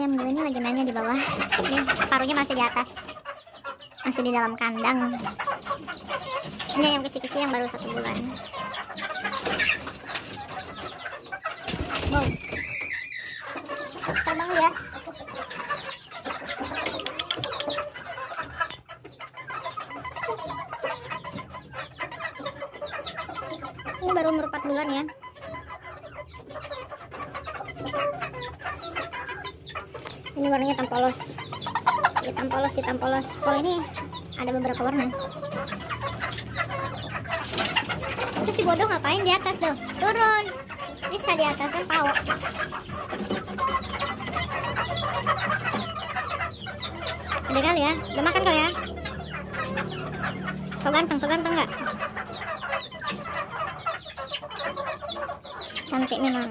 ayam gue ini lagi mainnya di bawah. Ini paruhnya masih di atas, masih di dalam kandang. Ini ayam kecil-kecil yang baru 1 bulan. Wow, terbang dia. Ini baru umur 4 bulan ya. Ini warnanya hitam polos. Hitam polos. Kalau ini ada beberapa warna. Itu si bodoh ngapain di atas tuh? Turun. Bisa di atas kan tahu. Udah kali ya. Udah makan kau ya? So ganteng nggak? Cantik memang.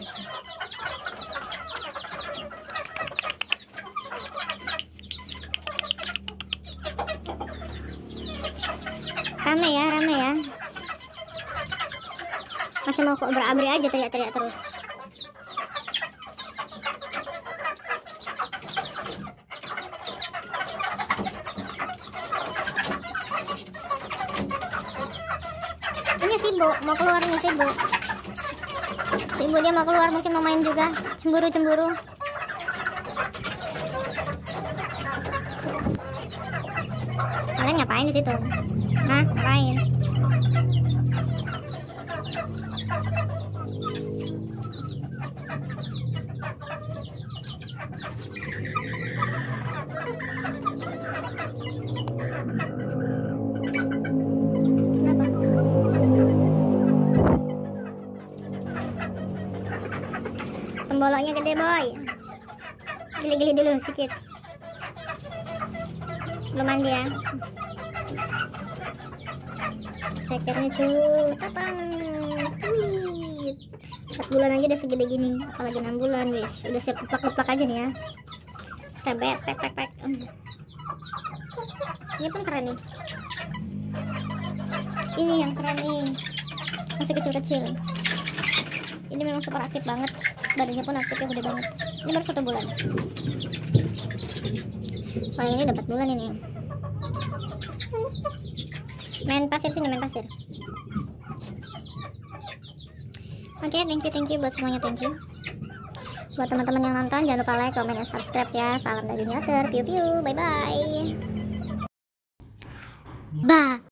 Rame ya. Macam mau kok berabri aja teriak-teriak terus. Ini sibuk, mau keluar nih sibuk. Sibuk dia mau keluar, mungkin mau main juga. Cemburu. Kalian ngapain di situ? Hah, ngapain? Kenapa? Pemboloknya gede boy. Gili-gili dulu sedikit. Belum mandi ya. Cekernya tatang. 4 bulan aja udah segede gini, apalagi 6 bulan wis. Udah siap keplak-keplak aja nih ya. Tebet, pek. Ini pun keren nih. Ini yang keren nih. Masih kecil-kecil. Ini memang super aktif banget. Badannya pun aktif ya, gede banget. Ini baru 1 bulan. Oh yang ini udah 4 bulan ini. Main pasir sini, main pasir. Oke, thank you buat semuanya, thank you. Buat teman-teman yang nonton, jangan lupa like, comment, dan subscribe ya. Salam dari Nyater, piu piu, bye bye. Bye.